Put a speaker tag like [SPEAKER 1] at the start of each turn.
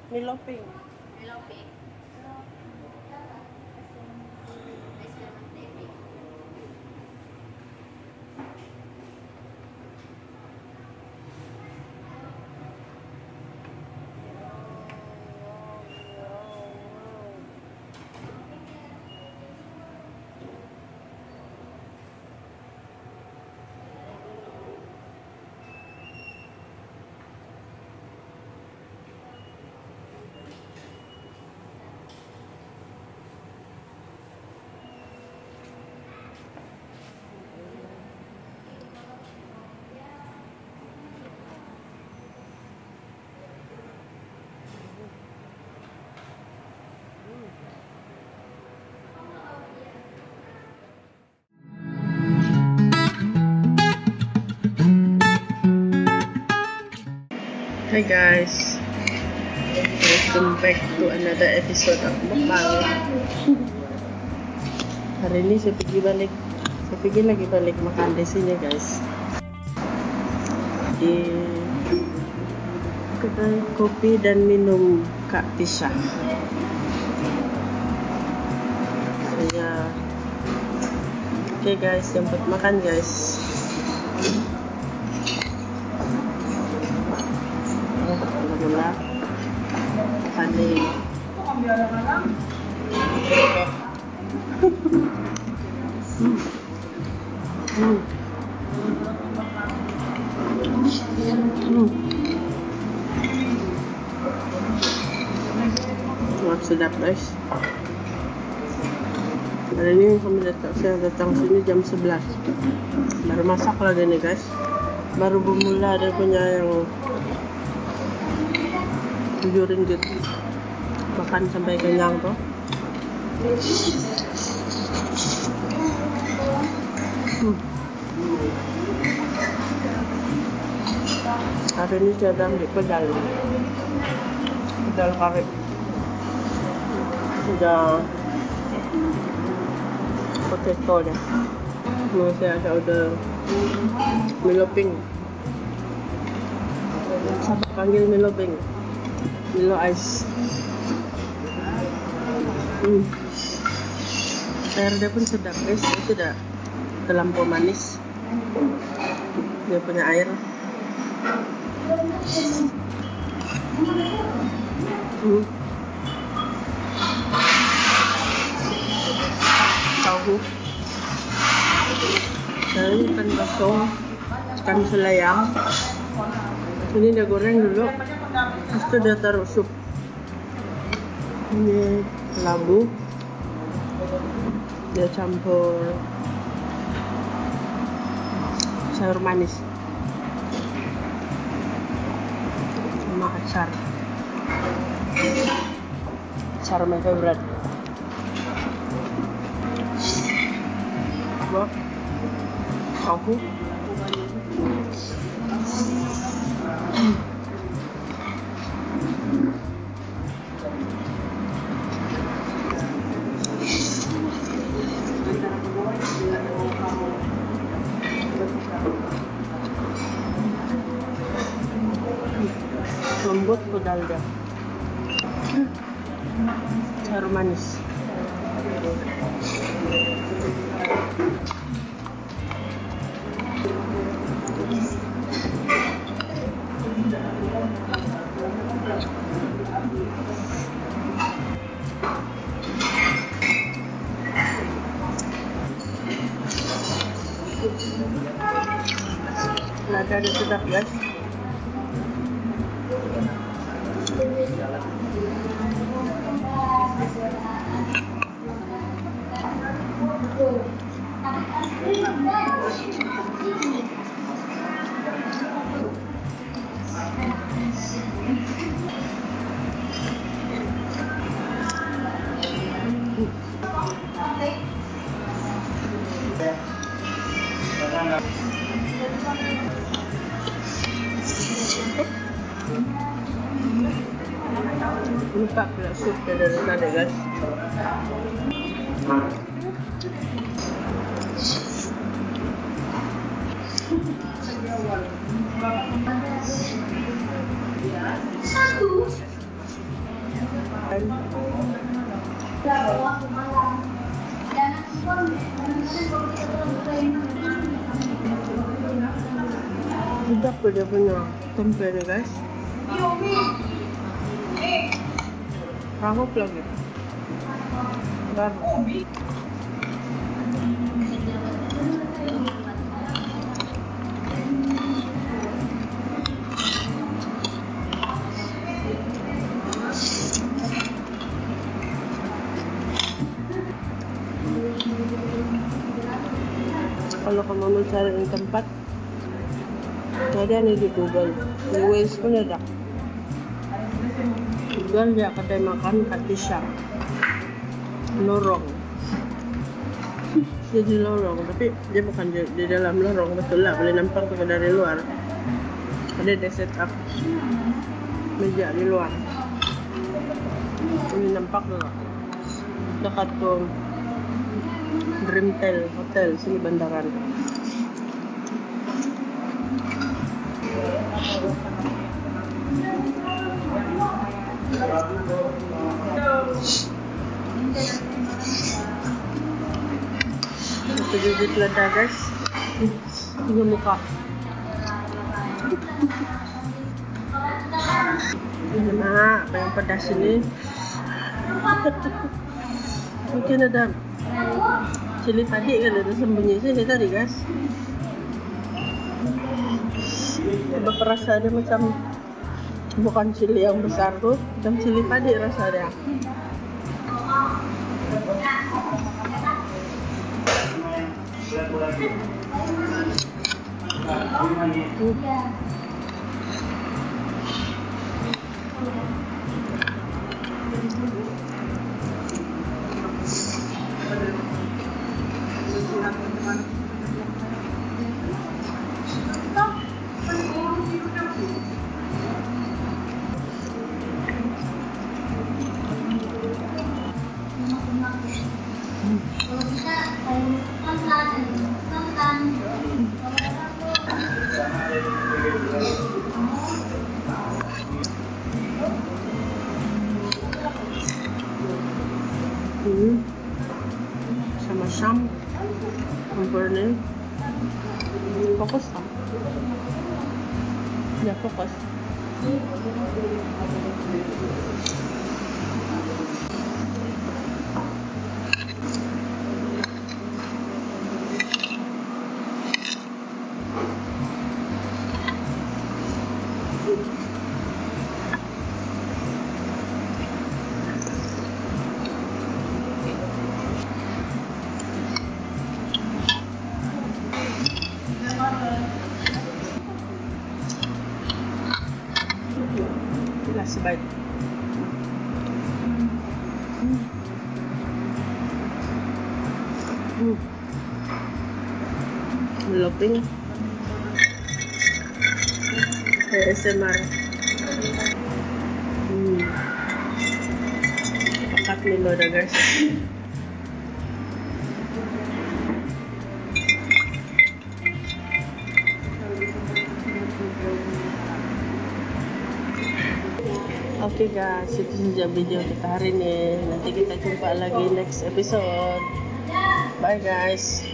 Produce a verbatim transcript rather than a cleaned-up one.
[SPEAKER 1] Milo pink.
[SPEAKER 2] Milo pink.
[SPEAKER 1] Hi guys, welcome back to another episode of mukbang. Hari ini saya pergi balik, saya pergi lagi balik makan di sini guys, di kedai kopi dan minum Kak Tisha. Saya, oke okay guys, jemput makan guys. Gula, panik. Hmm. Hmm. Hmm. Wah, sedap guys. Hari ini kami datang, saya datang sini jam sebelas. Baru masak lagi nih guys. Baru bermula ada punya yang tujuh ringgit, makan sampai kenyang tuh. Hmm. Hari ini saya ambil pedal, pedal kari. Udah potato deh. Mau saya ada udah Milo pink. Siapa panggil Milo pink? Milo ice. Hmm. Air dia pun sedap guys, itu tidak terlampau manis. Dia punya air. Hmm. Tahu. Ini ikan basong, ikan selayang. Ini dia goreng dulu, terus itu dia taruh sup. Ini labu, dia campur sayur manis sama acar. Acar my favorite. Wah, tahu. Lembut pedal dia. Sayur manis. Lada dia sedap guys. Lupa pula sup dari sana guys.
[SPEAKER 2] Satu.
[SPEAKER 1] Sedap tuh dia punya tempe nih guys. Rangup lagi. Garam. Kalau kamu mau cari tempat, ada nih di Google, di Waze pun ada. Google dia kedai makan Katisha, lorong. Dia di lorong, tapi dia bukan di, di dalam lorong betul lah, boleh nampak tuh dari luar. Ada dia set up meja di luar. Ini nampak tuh dekat tuh Dreamtail Hotel sini bandaran. Satu gigit lada guys, ini muka. Ini mah apa yang pedas ini? Mungkin ada cili padi kan ada sembunyi sini tadi guys. Coba perasa dia macam bukan cili yang besar tuh, macam cili padi rasa dia. Hmm. Hmm. Sama Syam campur ni fokus tak? Ya fokus. Last bite. Hmm. Hmm. Meloping. A S M R. Hmm. Pakat nilo dah guys. Oke okay guys, itu saja video kita hari ini. Nanti kita jumpa lagi next episode. Bye guys.